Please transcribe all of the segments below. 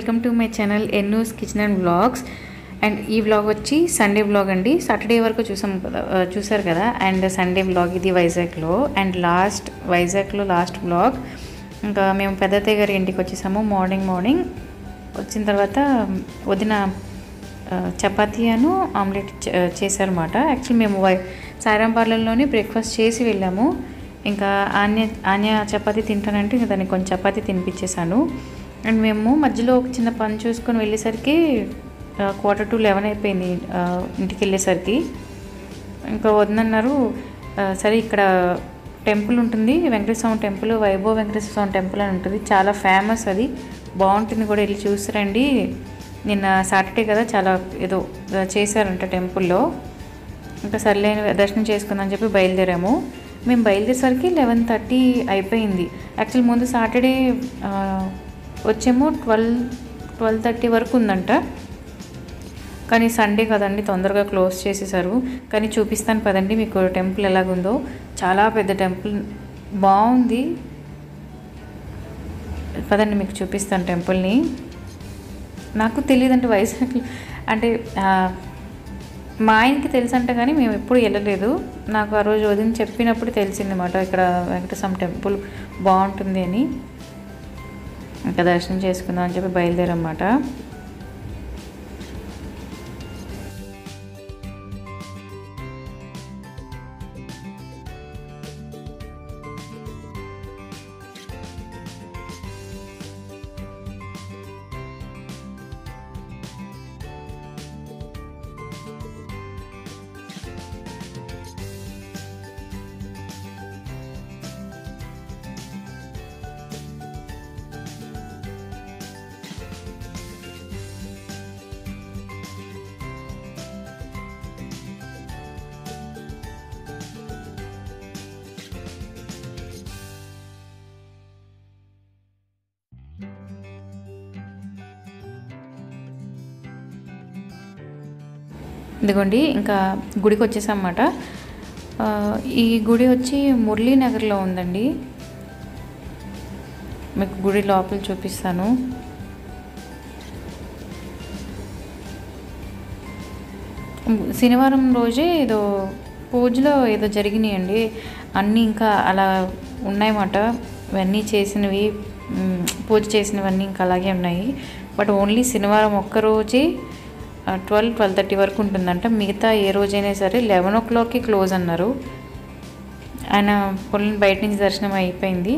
Welcome to my channel ఎన్నూస్ kitchen and vlogs. And ఈ vlog వచ్చి సండే వ్లాగ్ అండి. సాటర్డే వరకు చూసారు కదా. అండ్ సండే వ్లాగ్ ఇది వైజాగ్లో. అండ్ వైజాగ్లో లాస్ట్ వ్లాగ్. ఇంకా మేము పెద్దత్తయ్య గారి ఇంటికి వచ్చేసాము. మార్నింగ్ వచ్చిన తర్వాత వదిన చపాతీ అను ఆమ్లెట్ చేశారన్నమాట. యాక్చువల్లీ మేము సాయిరాం పార్లర్లోనే బ్రేక్ఫాస్ట్ చేసి వెళ్ళాము. ఇంకా ఆన్య చపాతీ తింటానంటే ఇంకా దానికి కొంచెం చపాతీ తినిపించేశాను. అండ్ మేము మధ్యలో ఒక చిన్న పని చూసుకొని వెళ్ళేసరికి 11:45 అయిపోయింది ఇంటికి వెళ్ళేసరికి. ఇంకా వద్దన్నారు, సరే ఇక్కడ టెంపుల్ ఉంటుంది, వెంకటేశ్వర స్వామి టెంపుల్, వైభవ్ వెంకటేశ్వర స్వామి టెంపుల్ అని ఉంటుంది, చాలా ఫేమస్, అది బాగుంటుంది కూడా, వెళ్ళి చూసిరండి. నిన్న సాటర్డే కదా, చాలా ఏదో చేశారంట టెంపుల్లో. ఇంకా సర్లే దర్శనం చేసుకుందని చెప్పి బయలుదేరాము. మేము బయలుదేరేసరికి 11:30 అయిపోయింది. యాక్చువల్ ముందు సాటర్డే వచ్చేమో 12:30 వరకు ఉందంట. కానీ సండే కదండి, తొందరగా క్లోజ్ చేసేసారు. కానీ చూపిస్తాను పదండి మీకు టెంపుల్ ఎలాగుందో. చాలా పెద్ద టెంపుల్, బాగుంది. పదండి మీకు చూపిస్తాను టెంపుల్ని. నాకు తెలియదంటే వైజాగ్ అంటే మా ఆయనకి తెలుసంట, కానీ మేము ఎప్పుడు వెళ్ళలేదు. నాకు ఆ రోజు వదిన చెప్పినప్పుడు తెలిసిందన్నమాట, ఇక్కడ వెంకటేశ్వర టెంపుల్ బాగుంటుంది అని. ఇంకా దర్శనం చేసుకుందాం అని చెప్పి బయలుదేరన్నమాట. ఇదిగోండి ఇంకా గుడికి వచ్చేసామన్నమాట. ఈ గుడి వచ్చి మురళీనగర్లో ఉందండి. మీకు గుడి లోపల చూపిస్తాను. శనివారం రోజే ఏదో పూజలో ఏదో జరిగినాయండి, అన్నీ ఇంకా అలా ఉన్నాయన్నమాట. ఇవన్నీ చేసినవి, పూజ చేసినవన్నీ ఇంకా అలాగే ఉన్నాయి. బట్ ఓన్లీ శనివారం ఒక్కరోజే 12-12:30 వరకు ఉంటుందంట. మిగతా ఏ రోజైనా సరే 11 o'clockకి క్లోజ్ అన్నారు. ఆయన పొలం బయట నుంచి దర్శనం అయిపోయింది.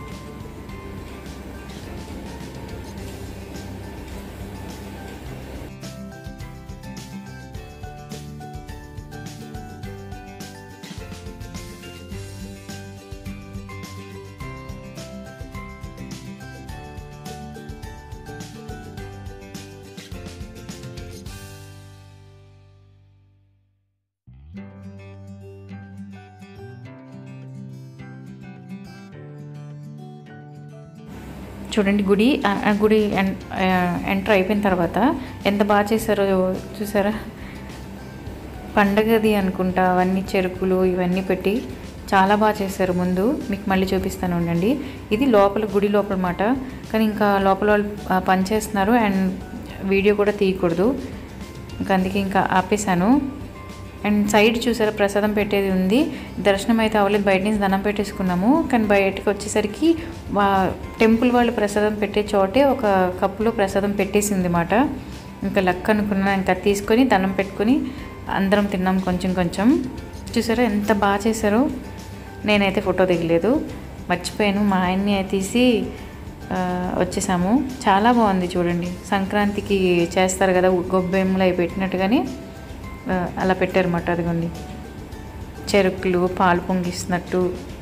చూడండి గుడి ఎంటర్ అయిపోయిన తర్వాత ఎంత బాగా చేశారో చూసారా. పండగది అనుకుంటా, అవన్నీ చెరుకులు ఇవన్నీ పెట్టి చాలా బాగా చేశారు. ముందు మీకు మళ్ళీ చూపిస్తాను ఉండండి. ఇది లోపల, గుడి లోపల మాట. కానీ ఇంకా లోపల వాళ్ళు పనిచేస్తున్నారు అండ్ వీడియో కూడా తీయకూడదు, ఇంకా అందుకే ఇంకా ఆపేశాను. అండ్ సైడ్ చూసారా ప్రసాదం పెట్టేది ఉంది. దర్శనం అయితే అవ్వలేదు, బయట నుంచి దండం పెట్టేసుకున్నాము. కానీ బయటకు వచ్చేసరికి టెంపుల్ వాళ్ళు ప్రసాదం పెట్టే చోటే ఒక కప్పులో ప్రసాదం పెట్టేసింది మాట. ఇంకా లక్ అనుకున్నా, ఇంకా తీసుకొని దండం పెట్టుకొని అందరం తిన్నాం కొంచెం. చూసారా ఎంత బాగా చేశారో. నేనైతే ఫోటో దిగలేదు, మర్చిపోయాను. మా ఆయన్ని తీసి వచ్చేసాము. చాలా బాగుంది చూడండి. సంక్రాంతికి చేస్తారు కదా గొబ్బెమ్మలు అవి పెట్టినట్టుగానే అలా పెట్టారన్నమాట. అదిగోండి చెరుకులు, పాలు పొంగిస్తున్నట్టు.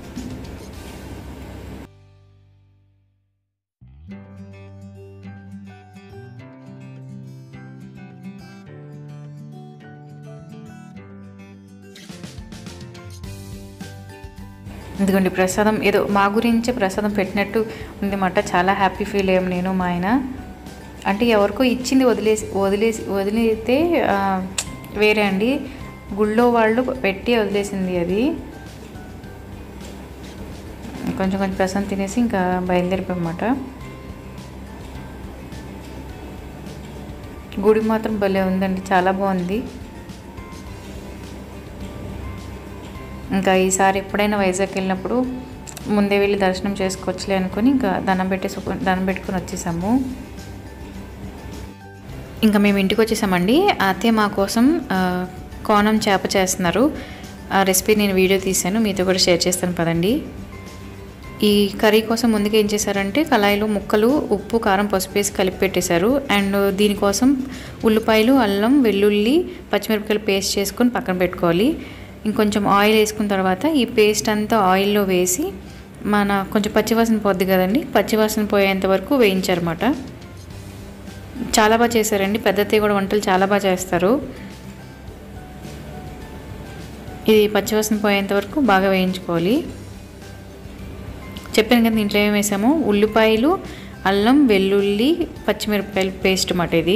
ఇదిగోండి ప్రసాదం, ఏదో మా గురించే ప్రసాదం పెట్టినట్టు ఉందన్నమాట. చాలా హ్యాపీ ఫీల్ అయ్యాం నేను, మా ఆయన. అంటే ఎవరికో ఇచ్చింది వదిలేస్తే వేరే అండి, గుళ్ళో వాళ్ళు పెట్టి వదిలేసింది అది. కొంచెం ప్రసాదం తినేసి ఇంకా బయలుదేరిపోయామన్నమాట. గుడి మాత్రం భలే ఉందండి, చాలా బాగుంది. ఇంకా ఈసారి ఎప్పుడైనా వైజాగ్ వెళ్ళినప్పుడు ముందే వెళ్ళి దర్శనం చేసుకోవచ్చులే అనుకుని ఇంకా దండం పెట్టుకొని వచ్చేసాము. ఇంకా మేము ఇంటికి వచ్చేసామండి. అత్తయ్య మా కోసం కోనం చేప చేస్తున్నారు. ఆ రెసిపీ నేను వీడియో తీశాను, మీతో కూడా షేర్ చేస్తాను పదండి. ఈ కర్రీ కోసం ముందుగా ఏం చేశారంటే కళాయిలో ముక్కలు, ఉప్పు, కారం, పసుపు వేసి కలిపి పెట్టేశారు. అండ్ దీనికోసం ఉల్లిపాయలు, అల్లం, వెల్లుల్లి, పచ్చిమిరపకాయలు పేస్ట్ చేసుకొని పక్కన పెట్టుకోవాలి. ఇంకొంచెం ఆయిల్ వేసుకున్న తర్వాత ఈ పేస్ట్ అంతా ఆయిల్లో వేసి కొంచెం పచ్చివాసన పోద్ది కదండి, పచ్చివాసన పోయేంత వరకు వేయించారన్నమాట. చాలా బాగా చేశారండి. పెద్దతే కూడా వంటలు చాలా బాగా చేస్తారు. ఇది పచ్చివాసన పోయేంత వరకు బాగా వేయించుకోవాలి. చెప్పాను కదా దీంట్లో ఏమి వేసాము, ఉల్లిపాయలు, అల్లం, వెల్లుల్లి, పచ్చిమిరపకాయలు పేస్ట్ అన్నమాట. ఇది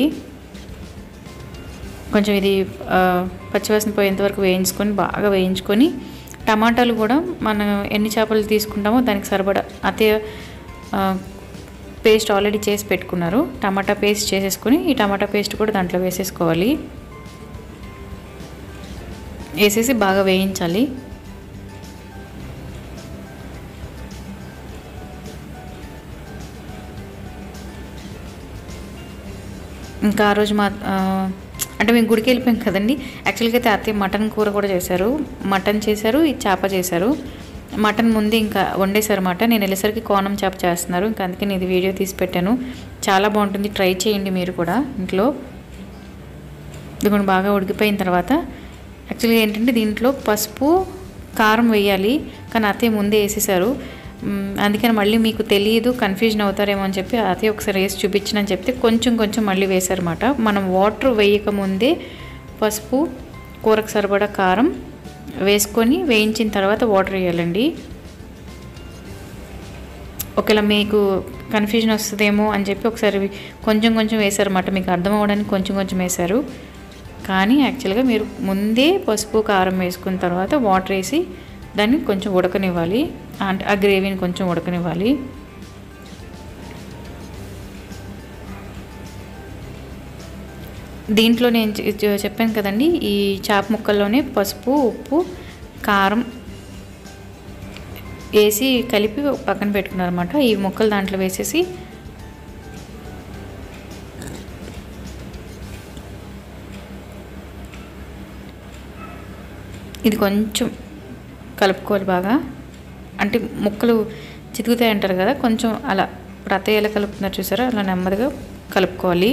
కొంచెం ఇది పచ్చివాసన పోయేంత వరకు బాగా వేయించుకొని టమాటాలు కూడా మనం ఎన్ని చేపలు తీసుకుంటామో దానికి సరిపడా అదే పేస్ట్ ఆల్రెడీ చేసి పెట్టుకున్నారు. టమాటా పేస్ట్ చేసేసుకొని ఈ టమాటా పేస్ట్ కూడా దాంట్లో వేసేసుకోవాలి. వేసేసి బాగా వేయించాలి. ఇంకా ఆ రోజు అంటే మేము గుడికి వెళ్ళిపోయాం కదండి. యాక్చువల్గా అయితే అత్తయ్య మటన్ కూర కూడా చేశారు. మటన్ చేశారు, ఈ చేప చేశారు. మటన్ ముందే ఇంకా వండేశారు అన్నమాట. నేను వెళ్ళేసరికి కోనం చేప చేస్తున్నారు. ఇంకా అందుకే నేను ఇది వీడియో తీసి పెట్టాను. చాలా బాగుంటుంది, ట్రై చేయండి మీరు కూడా ఇంట్లో. ఇది కూడా బాగా ఉడికిపోయిన తర్వాత యాక్చువల్గా ఏంటంటే దీంట్లో పసుపు, కారం వేయాలి, కానీ అత్తయ్య ముందే వేసేసారు. అందుకని మళ్ళీ మీకు తెలియదు, కన్ఫ్యూజన్ అవుతారేమో అని చెప్పి అదే ఒకసారి వేసి చూపించనని చెప్తే కొంచెం మళ్ళీ వేశారన్నమాట. మనం వాటర్ వేయకముందే పసుపు, కూరకు సరిపడా కారం వేసుకొని వేయించిన తర్వాత వాటర్ వేయాలండి. ఒకవేళ మీకు కన్ఫ్యూజన్ వస్తుందేమో అని చెప్పి ఒకసారి కొంచెం వేశారన్నమాట. మీకు అర్థం అవ్వడానికి కొంచెం వేశారు. కానీ యాక్చువల్గా మీరు ముందే పసుపు, కారం వేసుకున్న తర్వాత వాటర్ వేసి దాన్ని కొంచెం ఉడకనివ్వాలి. అంటే ఆ గ్రేవీని కొంచెం ఉడకనివ్వాలి. దీంట్లో నేను చెప్పాను కదండి, ఈ చేప ముక్కల్లోనే పసుపు, ఉప్పు, కారం వేసి కలిపి పక్కన పెట్టుకున్నారన్నమాట. ఈ ముక్కలు దాంట్లో వేసేసి ఇది కొంచెం కలుపుకోవాలి బాగా. అంటే ముక్కలు చితుకుతాయి అంటారు కదా, కొంచెం అలా అత్తయ్య ఎలా కలుపుతున్నారు చూసారా, అలా నెమ్మదిగా కలుపుకోవాలి.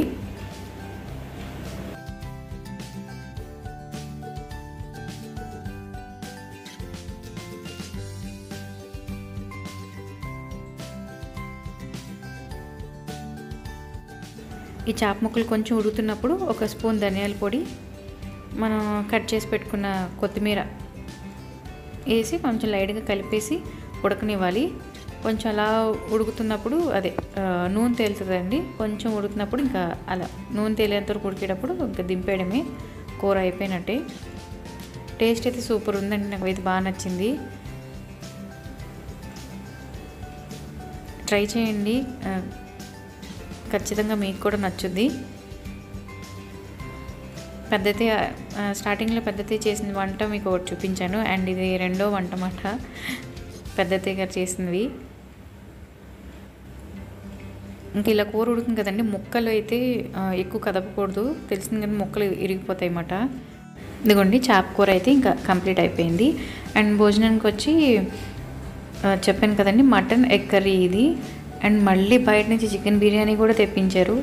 ఈ చేప ముక్కలు కొంచెం ఉడుకుతున్నప్పుడు ఒక స్పూన్ ధనియాల పొడి, మనం కట్ చేసి పెట్టుకున్న కొత్తిమీర వేసి కొంచెం లైట్గా కలిపేసి ఉడకనివ్వాలి. కొంచెం అలా ఉడుకుతున్నప్పుడు నూనె తేలుతుందండి. కొంచెం ఉడుకుతున్నప్పుడు ఇంకా అలా నూనె తేలేంత వరకు ఉడికేటప్పుడు ఇంకా దింపేయడమే, కూర అయిపోయినట్టే. టేస్ట్ అయితే సూపర్ ఉందండి, నాకు అయితే బాగా నచ్చింది. ట్రై చేయండి, ఖచ్చితంగా మీకు కూడా నచ్చుద్ది. పెద్దతే స్టార్టింగ్లో పెద్దతే చేసిన వంట మీకు ఒకటి చూపించాను, అండ్ ఇది రెండో వంట మాట పెద్దతే గారు చేసినవి. ఇంకా ఇలా కూర ఉడుకుతుంది కదండి, ముక్కలు అయితే ఎక్కువ కదపకూడదు, తెలిసింది కానీ ముక్కలు ఇరిగిపోతాయి అన్నమాట. ఇదిగోండి చేప కూర అయితే ఇంకా కంప్లీట్ అయిపోయింది. అండ్ భోజనానికి వచ్చి చెప్పాను కదండి మటన్ ఎగ్ కర్రీ ఇది. అండ్ మళ్ళీ బయట నుంచి చికెన్ బిర్యానీ కూడా తెప్పించారు.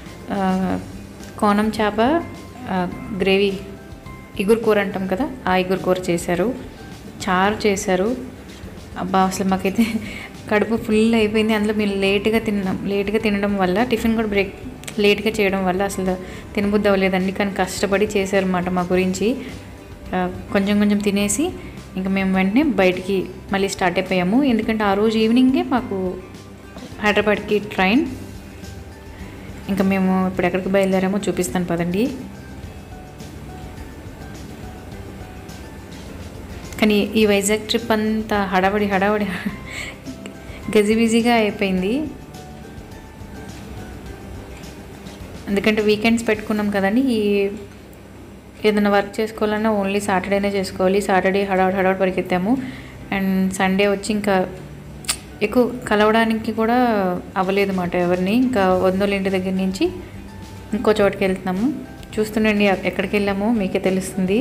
కోనం చేప గ్రేవీ, ఇగురు కూర అంటాం కదా, ఆ ఇగురు కూర చేశారు, చారు చేశారు. అబ్బా అసలు మాకైతే కడుపు ఫుల్ అయిపోయింది. అందులో మేము లేట్గా తినడం వల్ల, టిఫిన్ కూడా లేట్గా చేయడం వల్ల అసలు తినబుద్ధి అవ్వలేదండి. కానీ కష్టపడి చేశారన్నమాట మా గురించి. కొంచెం తినేసి ఇంకా మేము వెంటనే బయటికి మళ్ళీ స్టార్ట్ అయిపోయాము. ఎందుకంటే ఆ రోజు ఈవినింగే మాకు హైదరాబాద్కి ట్రైన్. ఇంకా మేము ఇప్పుడు ఎక్కడికి బయలుదేరామో చూపిస్తాను పదండి. కానీ ఈ వైజాగ్ ట్రిప్ అంతా హడావడి గజిబిజిగా అయిపోయింది. ఎందుకంటే వీకెండ్స్ పెట్టుకున్నాం కదండి. ఏదైనా వర్క్ చేసుకోవాలన్నా ఓన్లీ సాటర్డేనే చేసుకోవాలి. సాటర్డే హడావుడి పరిగెత్తాము. అండ్ సండే వచ్చి ఇంకా ఎక్కువ కలవడానికి కూడా అవ్వలేదు అన్నమాట ఎవరిని. ఇంకా వందోళ్ళ ఇంటి దగ్గర నుంచి ఇంకో చోటుకి వెళ్తున్నాము. చూస్తుండండి ఎక్కడికి వెళ్ళామో మీకే తెలుస్తుంది.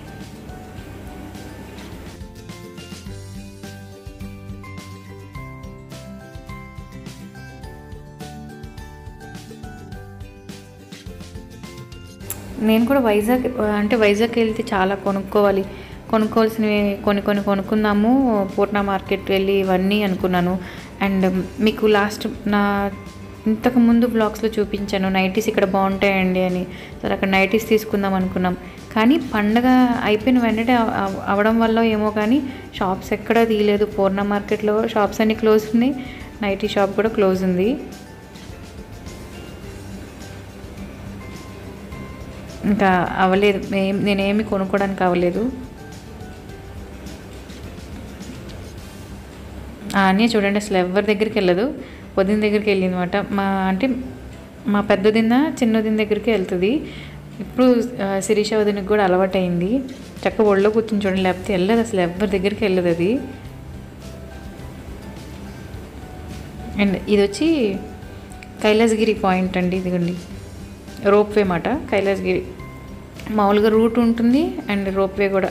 నేను కూడా వైజాగ్ వెళ్తే చాలా కొనుక్కోవాల్సినవి కొన్ని కొనుక్కుందాము పూర్ణ మార్కెట్ వెళ్ళి ఇవన్నీ అనుకున్నాను. అండ్ మీకు ఇంతకు ముందు బ్లాగ్స్లో చూపించాను నైటీస్ ఇక్కడ బాగుంటాయండి అని. సరే అక్కడ నైటీస్ తీసుకుందాం అనుకున్నాం. కానీ పండగ అయిపోయిన వెంటనే అవడం వల్ల ఏమో కానీ షాప్స్ ఎక్కడా తీయలేదు. పూర్ణ మార్కెట్లో షాప్స్ అన్నీ క్లోజ్ ఉన్నాయి, నైటీ షాప్ కూడా క్లోజ్ ఉంది. ఇంకా అవ్వలేదు, నేనేమి కొనుక్కోవడానికి అవ్వలేదు. అన్నీ చూడండి అసలు ఎవరి దగ్గరికి వెళ్ళదు. వదిన దగ్గరికి వెళ్ళింది అనమాట. మా పెద్దదిన్న చిన్నదిన దగ్గరికి వెళ్తుంది. ఇప్పుడు శిరీష వదినకి కూడా అలవాటైంది. చక్కగా ఒళ్ళో కూర్చొని చూడండి, లేకపోతే వెళ్ళదు అసలు ఎవరి దగ్గరికి వెళ్ళదు అది. అండ్ ఇది వచ్చి కైలాసగిరి పాయింట్ అండి. ఇదిగోండి రోప్వే మాట. కైలాసగిరి మామూలుగా రూట్ ఉంటుంది అండ్ రోప్వే కూడా.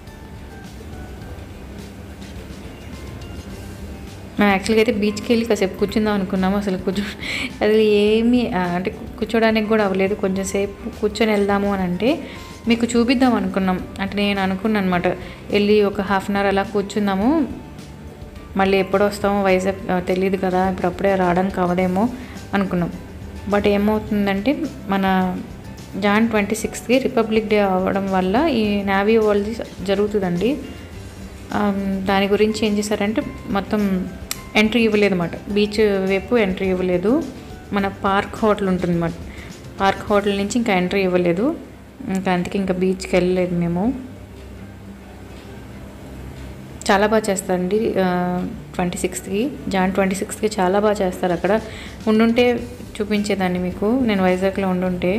మేము యాక్చువల్గా అయితే బీచ్కి వెళ్ళి కాసేపు కూర్చుందాం అనుకున్నాము. అసలు ఏమీ అంటే కూర్చోడానికి కూడా అవ్వలేదు. కొంచెం సేపు కూర్చొని వెళ్దాము అని అంటే మీకు చూపిద్దాం అనుకున్నాం. అంటే నేను అనుకున్నాను అనమాట, వెళ్ళి ఒక హాఫ్ అన్ అవర్ అలా కూర్చుందాము, మళ్ళీ ఎప్పుడు వస్తామో వైజాగ్ తెలియదు కదా, ఇప్పుడప్పుడే రావడానికి అవ్వదేమో అనుకున్నాం. బట్ ఏమవుతుందంటే మన జాన్ 26కి రిపబ్లిక్ డే అవ్వడం వల్ల ఈ నేవీ వాల్ది జరుగుతుందండి. దాని గురించి ఏం చేశారంటే మొత్తం ఎంట్రీ ఇవ్వలేదు అన్నమాట. బీచ్ వైపు ఎంట్రీ ఇవ్వలేదు. మన పార్క్ హోటల్ ఉంటుంది అన్నమాట. పార్క్ హోటల్ నుంచి ఇంకా ఎంట్రీ ఇవ్వలేదు. అందుకే ఇంకా బీచ్కి వెళ్ళలేదు మేము. చాలా బాగా చేస్తారండి 26కి, జాన్ 26కి చాలా బాగా చేస్తారు. అక్కడ ఉండుంటే చూపించేదాన్ని మీకు, నేను వైజాగ్లో ఉండుంటే.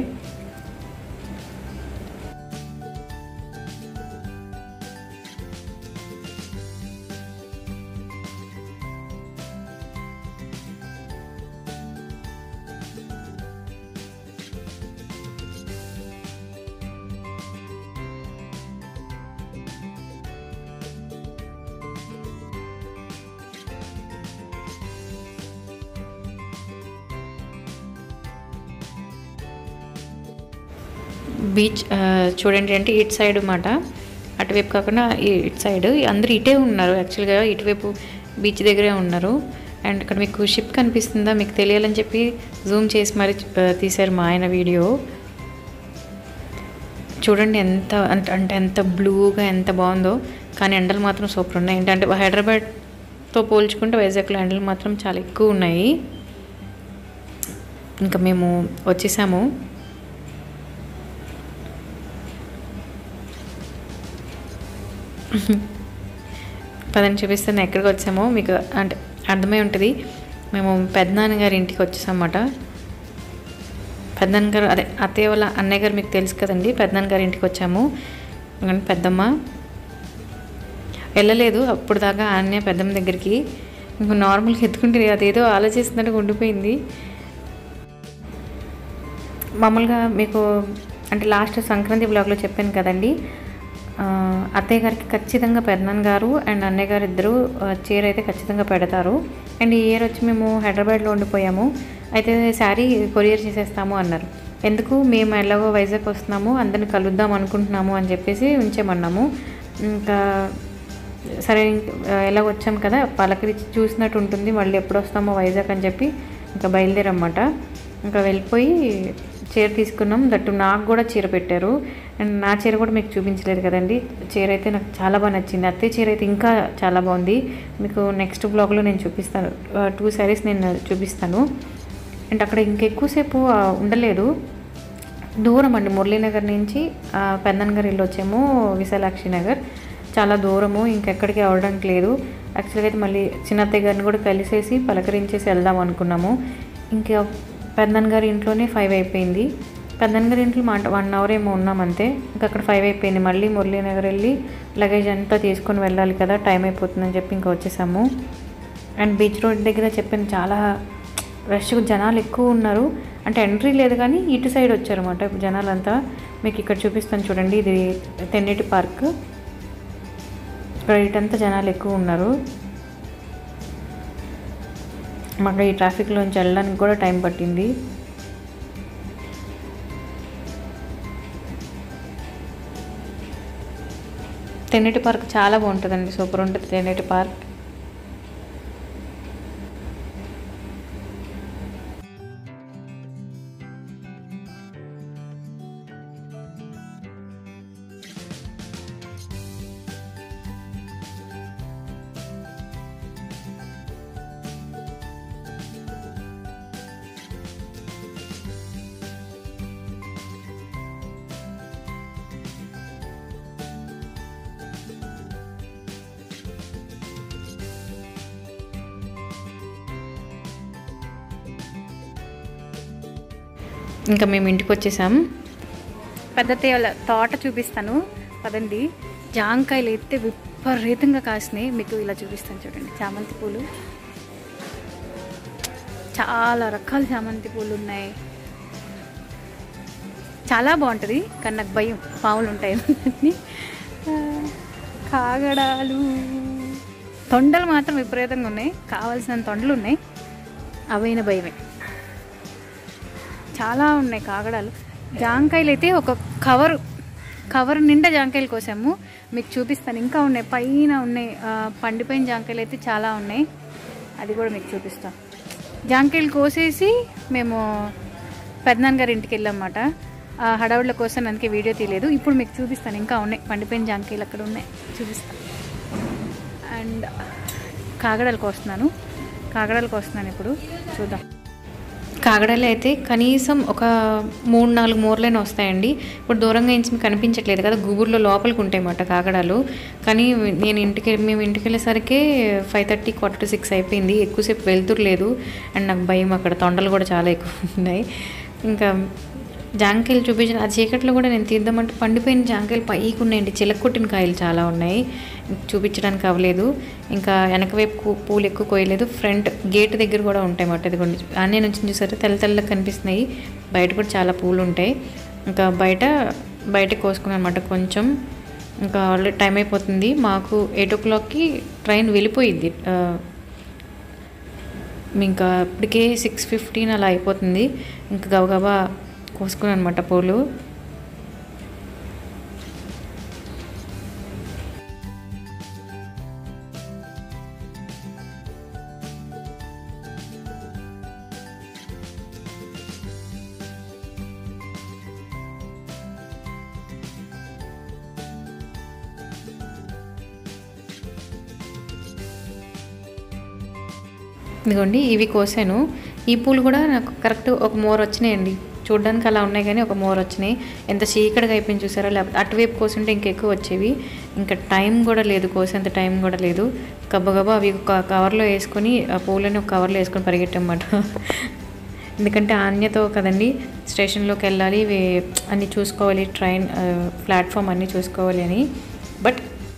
బీచ్ చూడండి, అంటే ఇటు సైడ్ అన్నమాట, అటువైపు కాకుండా ఇటు సైడ్ అందరూ ఇటే ఉన్నారు. యాక్చువల్గా ఇటువైపు బీచ్ దగ్గరే ఉన్నారు. అండ్ ఇక్కడ మీకు షిప్ కనిపిస్తుందా, మీకు తెలియాలని చెప్పి జూమ్ చేసి మరి తీశారు మా ఆయన వీడియో. చూడండి ఎంత బ్లూగా ఎంత బాగుందో. కానీ ఎండలు మాత్రం సూపర్ ఉన్నాయి. ఏంటంటే హైదరాబాద్తో పోల్చుకుంటే వైజాగ్లో ఎండలు మాత్రం చాలా ఎక్కువ ఉన్నాయి. ఇంకా మేము వచ్చేసాము. పదని చూపిస్తాను ఎక్కడికి వచ్చామో మీకు అంటే అర్థమై ఉంటుంది. మేము పెద్దనాన్నగారి ఇంటికి వచ్చేసామన్నమాట. పెద్దనాన్నగారు అదే అత్తయ్య వాళ్ళ అన్నయ్య గారు మీకు తెలుసు కదండి. పెద్దనాన్నగారి ఇంటికి వచ్చాము. పెద్దమ్మ వెళ్ళలేదు అప్పుడు దాకా అన్నయ్య పెద్దమ్మ దగ్గరికి. ఇంకో నార్మల్గా ఎత్తుకుంటే అదేదో ఆలోచిస్తున్నట్టు ఉండిపోయింది. మామూలుగా మీకు అంటే లాస్ట్ సంక్రాంతి బ్లాగ్లో చెప్పాను కదండి, అత్తయ్య గారికి ఖచ్చితంగా పెద్దనాన్న గారు అండ్ అన్నయ్య గారు ఇద్దరు చీర అయితే ఖచ్చితంగా పెడతారు. అండ్ ఈ ఇయర్ వచ్చి మేము హైదరాబాద్లో ఉండిపోయాము. అయితే శారీ కొరియర్ చేసేస్తాము అన్నారు. ఎందుకు, మేము ఎలాగో వైజాగ్ వస్తున్నాము, అందరిని కలుద్దాం అనుకుంటున్నాము అని చెప్పేసి ఉంచేమన్నాము. ఇంకా సరే ఎలాగ వచ్చాము కదా, పలకరించి చూసినట్టు ఉంటుంది, మళ్ళీ ఎప్పుడు వస్తామో వైజాగ్ అని చెప్పి ఇంకా బయలుదేరమాట. ఇంకా వెళ్ళిపోయి చీర తీసుకున్నాం. దట్టు నాకు కూడా చీర పెట్టారు. అండ్ నా చీర కూడా మీకు చూపించలేదు కదండి. చీర అయితే నాకు చాలా బాగా నచ్చింది. అత్తయ్య చీర అయితే ఇంకా చాలా బాగుంది. మీకు నెక్స్ట్ బ్లాగ్లో నేను చూపిస్తాను. 2 శారీస్ నేను చూపిస్తాను. అండ్ అక్కడ ఇంకెక్కువసేపు ఉండలేదు. దూరం అండి, మురళీనగర్ నుంచి పెద్దన్న గారు ఇల్లు వచ్చాము విశాలాక్షి నగర్. చాలా దూరము, ఇంకెక్కడికి అవడానికి లేదు. యాక్చువల్గా అయితే మళ్ళీ చిన్నత్తయ్య గారిని కూడా కలిసేసి పలకరించేసి వెళ్దాం అనుకున్నాము. ఇంకా పెద్దన్న గారి ఇంట్లోనే 5 అయిపోయింది. పెద్దన్న గారి ఇంట్లో 1 అవర్ ఏమో ఉన్నాం అంతే. ఇంకా అక్కడ 5 అయిపోయింది. మళ్ళీ మురళీనగర్ వెళ్ళి లగేజ్ అంతా తీసుకొని వెళ్ళాలి కదా, టైం అయిపోతుందని చెప్పి ఇంకా వచ్చేసాము. అండ్ బీచ్ రోడ్ దగ్గర చెప్పిన చాలా రష్, జనాలు ఎక్కువ ఉన్నారు. అంటే ఎంట్రీ లేదు కానీ ఇటు సైడ్ వచ్చారన్నమాట ఇప్పుడు జనాలంతా. మీకు ఇక్కడ చూపిస్తాను చూడండి, ఇది తెన్నేటి పార్క్. ఇక్కడ ఇటంతా జనాలు ఎక్కువ ఉన్నారు. మాకు ఈ ట్రాఫిక్లోంచి వెళ్ళడానికి కూడా టైం పట్టింది. తెన్నేటి పార్క్ చాలా బాగుంటుందండి, సూపర్ ఉంటుంది తెన్నేటి పార్క్. ఇంకా మేము ఇంటికి వచ్చేసాం. పెద్ద తోట చూపిస్తాను పదండి. జాంకాయలు అయితే విపరీతంగా కాసినాయి. మీకు ఇలా చూపిస్తాను చూడండి. చామంతి పూలు, చాలా రకాల చామంతి పూలు ఉన్నాయి. చాలా బాగుంటుంది కానీ నాకు భయం, పాములు ఉంటాయి. కాగడాలు, తొండలు మాత్రం విపరీతంగా ఉన్నాయి. కావాల్సిన తొండలు ఉన్నాయి, అవైన భయమే. చాలా ఉన్నాయి కాగడాలు. జాంకాయలు అయితే ఒక కవర్ నిండా జాంకాయలు కోసాము. మీకు చూపిస్తాను, ఇంకా ఉన్నాయి, పైన ఉన్నాయి. పండిపోయిన జాంకాయలు అయితే చాలా ఉన్నాయి, అది కూడా మీకు చూపిస్తాను. జాంకాయలు కోసేసి మేము పెద్దనాన్న గారి ఇంటికి వెళ్ళామన్నమాట. హడావుడిలో కోసం అందుకే వీడియో తీయలేదు. ఇప్పుడు మీకు చూపిస్తాను, ఇంకా ఉన్నాయి పండిపోయిన జాంకాయలు అక్కడ ఉన్నాయి, చూపిస్తాను. అండ్ కాగడాలు కోస్తున్నాను ఇప్పుడు, చూద్దాం. కాగడాలు అయితే కనీసం ఒక 3-4 మూరలైనా వస్తాయండి. ఇప్పుడు దూరంగా నుంచి మీకు కనిపించట్లేదు కదా, గుబుర్లో లోపలికి ఉంటాయి అన్నమాట కాగడాలు. కానీ మేము ఇంటికి వెళ్ళేసరికి 5:30, 5:45 అయిపోయింది. ఎక్కువసేపు వెళ్తురు లేదు. అండ్ నాకు భయం, అక్కడ తొండలు కూడా చాలా ఎక్కువ ఉన్నాయి. ఇంకా జాంకాయలు చూపించిన ఆ చీకట్లో కూడా నేను తీద్దామంటే పండిపోయిన జాంకాయలు పైకి ఉన్నాయండి. చిలక్కొట్టిన కాయలు చాలా ఉన్నాయి, చూపించడానికి అవ్వలేదు. ఇంకా వెనక వైపు పూలు ఎక్కువ కోయలేదు. ఫ్రంట్ గేట్ దగ్గర కూడా ఉంటాయి అన్నమాట. ఇది కొన్ని అన్నీ నుంచి చూసారు, తెల్లగా కనిపిస్తున్నాయి. బయట కూడా చాలా పూలు ఉంటాయి. ఇంకా బయట కోసుకున్నాను అన్నమాట కొంచెం. ఇంకా ఆల్రెడీ టైం అయిపోతుంది. మాకు 8 o'clockకి ట్రైన్ వెళ్ళిపోయింది. ఇంకా ఇప్పటికే 6:15 అలా అయిపోతుంది. ఇంకా గబగబా కోసుకున్నాను అనమాట పూలు. ఇదిగోండి, ఇవి కోసాను. ఈ పూలు కూడా నాకు కరెక్ట్ ఒక మోర్ వచ్చినాయండి. చూడడానికి అలా ఉన్నాయి కానీ ఒక మోర్ వచ్చినాయి. ఎంత చీకటిగా అయిపోయింది చూసారా. లేకపోతే అటువైపు కోసుంటే ఇంకెక్కువ వచ్చేవి. ఇంకా టైం కూడా లేదు, కోసేంత టైం కూడా లేదు. గబగబా అవి ఒక కవర్లో వేసుకొని, ఆ పూలని ఒక కవర్లో వేసుకొని పరిగెట్టమాట. ఎందుకంటే ఆన్యతో కదండి స్టేషన్లోకి వెళ్ళాలి, అన్నీ చూసుకోవాలి, ట్రైన్ ప్లాట్ఫామ్ అన్నీ చూసుకోవాలి అని. బట్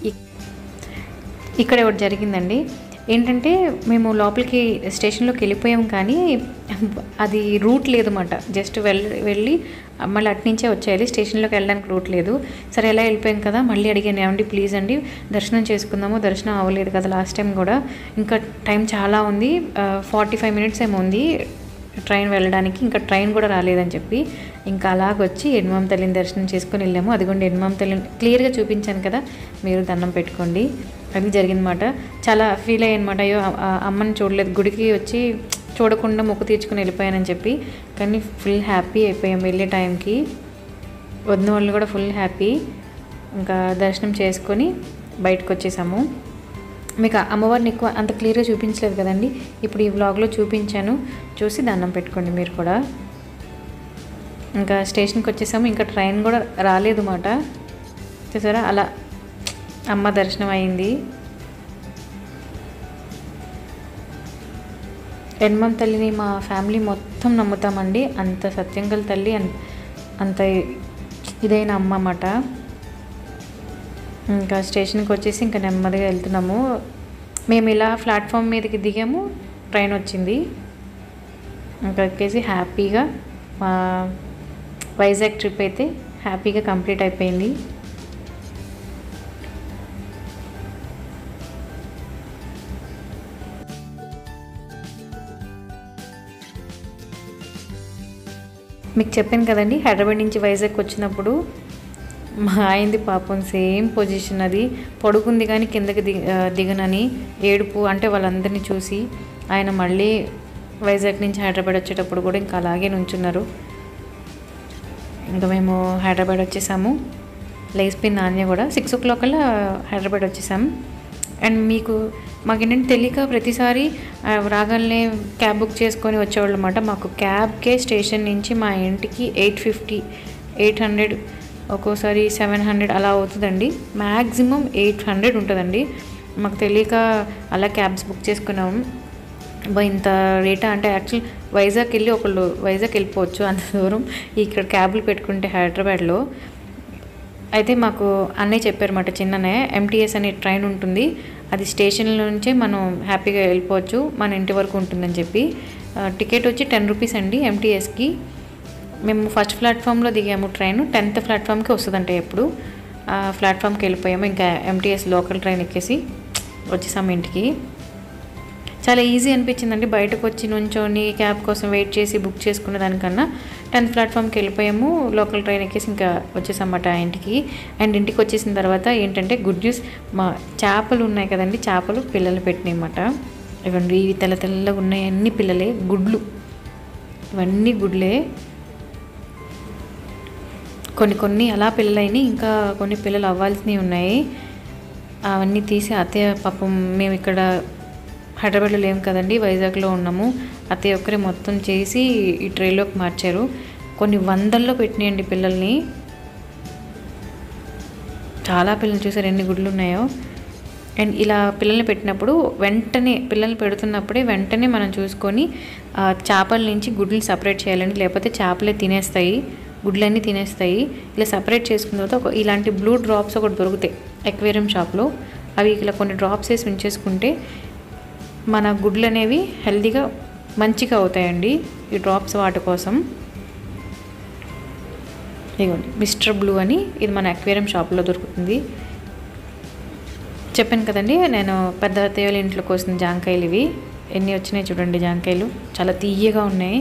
ఇక్కడ ఒకటి జరిగిందండి. ఏంటంటే మేము లోపలికి స్టేషన్లోకి వెళ్ళిపోయాం కానీ అది రూట్ లేదన్నమాట. జస్ట్ వెళ్ళి మళ్ళీ అట్నుంచే వచ్చేయాలి. స్టేషన్లోకి వెళ్ళడానికి రూట్ లేదు. సరే ఎలా వెళ్ళిపోయాం కదా, మళ్ళీ అడిగాను, ఏమండి ప్లీజ్ అండి దర్శనం చేసుకుందాము, దర్శనం అవ్వలేదు కదా లాస్ట్ టైం కూడా, ఇంకా టైం చాలా ఉంది, 45 minutes ఏమో ఉంది ట్రైన్ వెళ్ళడానికి, ఇంకా ట్రైన్ కూడా రాలేదని చెప్పి ఇంకా అలాగొచ్చి ఎన్మామ తల్లిని దర్శనం చేసుకొని వెళ్ళాము. అదిగోండి ఎన్మామ తల్లిని క్లియర్గా చూపించాను కదా, మీరు దండం పెట్టుకోండి. అది జరిగిందన్నమాట. చాలా ఫీల్ అయ్యానమాట. అయ్యో అమ్మని చూడలేదు, గుడికి వచ్చి చూడకుండా మొక్కు తీర్చుకుని వెళ్ళిపోయానని చెప్పి. కానీ ఫుల్ హ్యాపీ అయిపోయాం వెళ్ళే టైంకి. వదిన వాళ్ళు కూడా ఫుల్ హ్యాపీ. ఇంకా దర్శనం చేసుకొని బయటకు వచ్చేసాము. మీకు అమ్మవారిని ఎక్కువ అంత క్లియర్గా చూపించలేదు కదండి, ఇప్పుడు ఈ వ్లాగ్లో చూపించాను, చూసి దండం పెట్టుకోండి మీరు కూడా. ఇంకా స్టేషన్కి వచ్చేసాము. ఇంకా ట్రైన్ కూడా రాలేదు అన్నమాట. చూసారా, అలా అమ్మ దర్శనం అయింది. ఎన్మం తల్లిని మా ఫ్యామిలీ మొత్తం నమ్ముతామండి. అంత సత్యం గల తల్లి, అంత ఇదైన అమ్మ అన్నమాట. ఇంకా స్టేషన్కి వచ్చేసి ఇంకా నెమ్మదిగా వెళ్తున్నాము. మేము ఇలా ప్లాట్ఫామ్ మీదకి దిగాము, ట్రైన్ వచ్చింది. ఇంకా ఎక్కేసి హ్యాపీగా మా వైజాగ్ ట్రిప్ అయితే హ్యాపీగా కంప్లీట్ అయిపోయింది. మీకు చెప్పాను కదండి, హైదరాబాద్ నుంచి వైజాగ్ వచ్చినప్పుడు మా ఆయనది పాపం సేమ్ పొజిషన్. అది పడుకుంది కానీ కిందకి దిగనని ఏడుపు. అంటే వాళ్ళందరినీ చూసి ఆయన మళ్ళీ వైజాగ్ నుంచి హైదరాబాద్ వచ్చేటప్పుడు కూడా ఇంకా అలాగే నుంచున్నారు. ఇంకా మేము హైదరాబాద్ వచ్చేసాము. లేసిపోయిన నాణ్య కూడా 6 o'clock కల్లా హైదరాబాద్ వచ్చేసాము. అండ్ మాకేంటంటే తెలియక ప్రతిసారి రాగానే క్యాబ్ బుక్ చేసుకొని వచ్చేవాళ్ళు అన్నమాట. మాకు క్యాబ్కే స్టేషన్ నుంచి మా ఇంటికి 850, 800, ఒక్కోసారి 700 అలా అవుతుందండి. మ్యాక్సిమం 800 ఉంటుందండి. మాకు తెలియక అలా క్యాబ్స్ బుక్ చేసుకున్నాము. ఇంత రేటా అంటే యాక్చువల్ వైజాగ్ వెళ్ళిపోవచ్చు అంత దూరం ఇక్కడ క్యాబ్లు పెట్టుకుంటే హైదరాబాద్లో. అయితే మాకు అన్నయ్య చెప్పారన్నమాట, చిన్ననే ఎంటీఎస్ అనే ట్రైన్ ఉంటుంది, అది స్టేషన్లో నుంచే మనం హ్యాపీగా వెళ్ళిపోవచ్చు, మన ఇంటి వరకు ఉంటుందని చెప్పి. టికెట్ వచ్చి 10 రూపీస్ అండి ఎంటీఎస్కి. మేము ఫస్ట్ ప్లాట్ఫామ్లో దిగాము, ట్రైన్ 10th ప్లాట్ఫామ్కి వస్తుందంటే ఎప్పుడు ప్లాట్ఫామ్కి వెళ్ళిపోయాము. ఇంకా ఎంటీఎస్ లోకల్ ట్రైన్ ఎక్కేసి వచ్చేసాము ఇంటికి. చాలా ఈజీ అనిపించిందండి. బయటకు వచ్చి నుంచొని క్యాబ్ కోసం వెయిట్ చేసి బుక్ చేసుకునే దానికన్నా 10th ప్లాట్ఫామ్కి వెళ్ళిపోయాము, లోకల్ ట్రైన్ ఎక్కేసి ఇంకా వచ్చేసామన్నమాట ఇంటికి. అండ్ ఇంటికి వచ్చేసిన తర్వాత ఏంటంటే గుడ్ న్యూస్, మా చేపలు ఉన్నాయి కదండి, చేపలు పిల్లలు పెట్టినాయి అన్నమాట. ఇవన్నీ తెల్లగా ఉన్నాయి, అన్ని పిల్లలే, గుడ్లు, ఇవన్నీ గుడ్లే. కొన్ని అలా పిల్లలైనవి, ఇంకా కొన్ని పిల్లలు అవ్వాల్సినవి ఉన్నాయి. అవన్నీ తీసి అత్తయ్య పాపం, మేము ఇక్కడ హైదరాబాద్లో లేము కదండి, వైజాగ్లో ఉన్నాము, అత్తయ్య ఒక్కరే మొత్తం చేసి ఈ ట్రైలోకి మార్చారు. కొన్ని వందల్లో పెట్టినాయండి పిల్లల్ని. చాలా పిల్లలు చూసారు ఎన్ని గుడ్లు ఉన్నాయో. అండ్ ఇలా పిల్లల్ని పెట్టినప్పుడు పిల్లల్ని పెడుతున్నప్పుడే వెంటనే మనం చూసుకొని చేపల నుంచి గుడ్లు సపరేట్ చేయాలండి, లేకపోతే చేపలే తినేస్తాయి, గుడ్లన్నీ తినేస్తాయి. ఇలా సపరేట్ చేసుకున్న తర్వాత ఇలాంటి బ్లూ డ్రాప్స్ ఒకటి దొరుకుతాయి ఎక్వేరియం షాప్లో. అవి ఇలా కొన్ని డ్రాప్స్ వేసి ఉంచేసుకుంటే మన గుడ్లు అనేవి హెల్తీగా మంచిగా అవుతాయండి. ఈ డ్రాప్స్ వాటి కోసం ఇదిగోండి మిస్టర్ బ్లూ అని, ఇది మన అక్వేరియం షాప్లో దొరుకుతుంది. చెప్పాను కదండి, నేను పెద్ద అత్తయ్య ఇంట్లో కోసిన జాంకాయలు ఇవి. ఎన్ని వచ్చినాయి చూడండి జాంకాయలు, చాలా తీయగా ఉన్నాయి.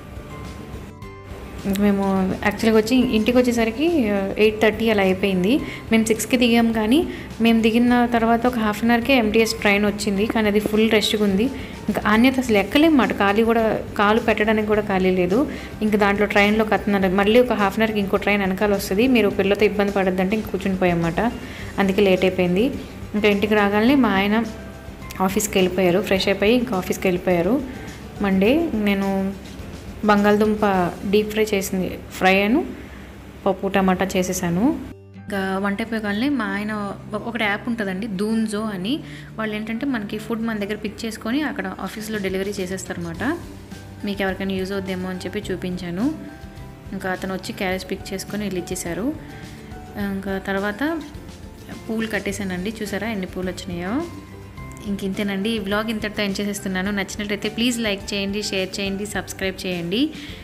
మేము యాక్చువల్గా ఇంటికి వచ్చేసరికి 8:30 అలా అయిపోయింది. మేము 6కి దిగాం, కానీ మేము దిగిన తర్వాత ఒక హాఫ్ అన్ అవర్కే ఎంటీఎస్ ట్రైన్ వచ్చింది, కానీ అది ఫుల్ రష్గా ఉంది. ఇంకా ఆన్యత అసలు ఎక్కలేమాట, కాలు పెట్టడానికి కూడా ఖాళీ లేదు. ఇంకా దాంట్లో ట్రైన్లో కత్తున్నారు, మళ్ళీ ఒక హాఫ్ అన్ అవర్కి ఇంకో ట్రైన్ వెనకాల వస్తుంది, మీరు పిల్లలతో ఇబ్బంది పడద్దంటే ఇంక కూర్చుని పోయామాట. అందుకే లేట్ అయిపోయింది. ఇంకా ఇంటికి రాగానే మా ఆయన ఆఫీస్కి వెళ్ళిపోయారు, ఫ్రెష్ అయిపోయి ఇంకా ఆఫీస్కి వెళ్ళిపోయారు. మండే నేను బంగాళదుంప డీప్ ఫ్రై చేసింది, ఫ్రై అను పప్పు టమాటా చేసేసాను. ఇంకా వంట అయిపోయగానే మా ఆయన ఒకటి యాప్ ఉంటుందండి, దూన్జో అని. వాళ్ళు ఏంటంటే మనకి ఫుడ్ మన దగ్గర పిక్ చేసుకొని అక్కడ ఆఫీస్లో డెలివరీ చేసేస్తారన్నమాట. మీకు ఎవరికైనా యూజ్ అవుద్దేమో అని చెప్పి చూపించాను. ఇంకా అతను వచ్చి క్యారేజ్ పిక్ చేసుకొని వెళ్ళి ఇచ్చేశారు. ఇంకా తర్వాత పూలు కట్టేశానండి, చూసారా ఎన్ని పూలు వచ్చినాయో. ఇంతేనండి, ఈ వ్లాగ్ ఇంతటితో ఎండ్ చేసేస్తున్నాను. నచ్చినట్లయితే ప్లీజ్ లైక్ చేయండి, షేర్ చేయండి, సబ్స్క్రైబ్ చేయండి.